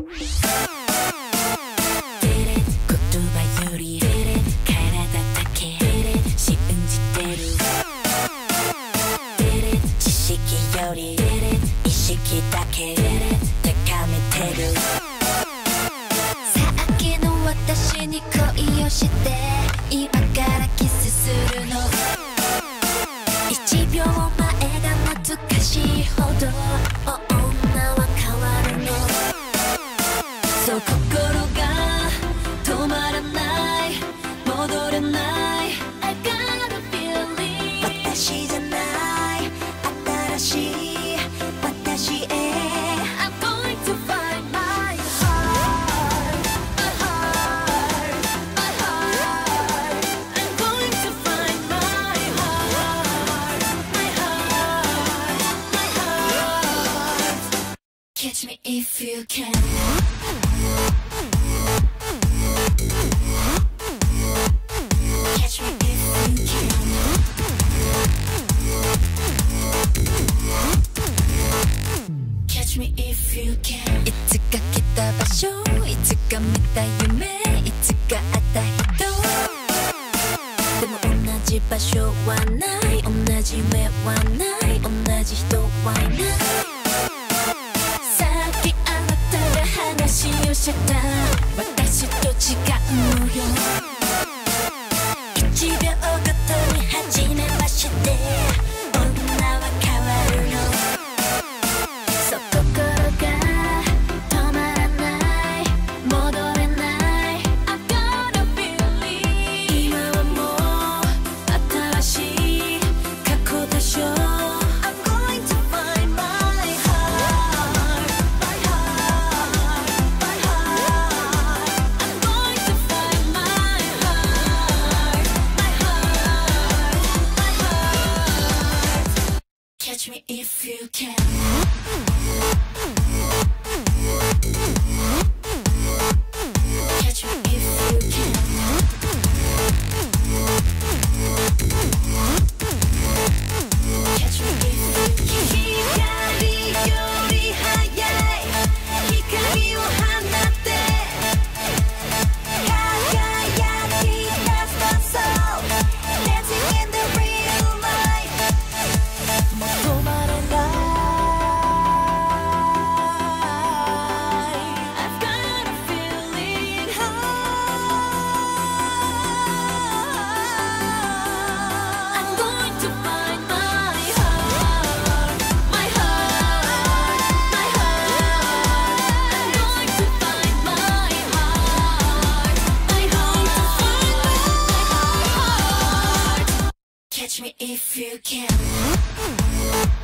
葉より体だけ信じてる知識より意識だけ高めてるさっきの私に恋をして今からキスするの1秒前が懐かしいほど女は変わるのそう心が止まらない戻れない I got a feeling 私じゃない新しい私へ I'm going to find my heart my heart my heart I'm going to find my heart my heart my heart Catch me if you can Catch me if you can Catch me if you can いつか来た場所いつか見た夢いつか会った人でも同じ場所はない同じ目はない同じ人はいないさっきあなたが話をした私と違うのよ1秒ごとに初めまして女は変わるのそう心が止まらない戻れない I've got a feeling 今はもう新しい過去でしょ I'm going to find my heart my heart my heart I'm going to find my heart my heart my heart Catch me if you can Catch me if you can Catch me if you can 光より速い光を放って輝き出す my soul Dancing in the real life もう止まれない I've got a feeling I'm going to find my heart my heart my heart I'm going to find my heart my heart Catch me if you can